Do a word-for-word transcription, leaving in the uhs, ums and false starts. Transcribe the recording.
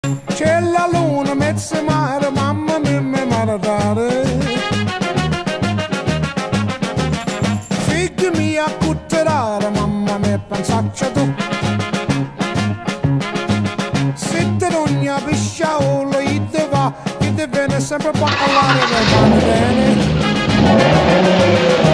C'è la luna, mezzo mare, mamma mia, mi maradare. Figli mia, cutterare, mamma mia, pensaccia tu. Se te non ha pisciaolo, io te va, io te viene sempre a parlare del mare bene.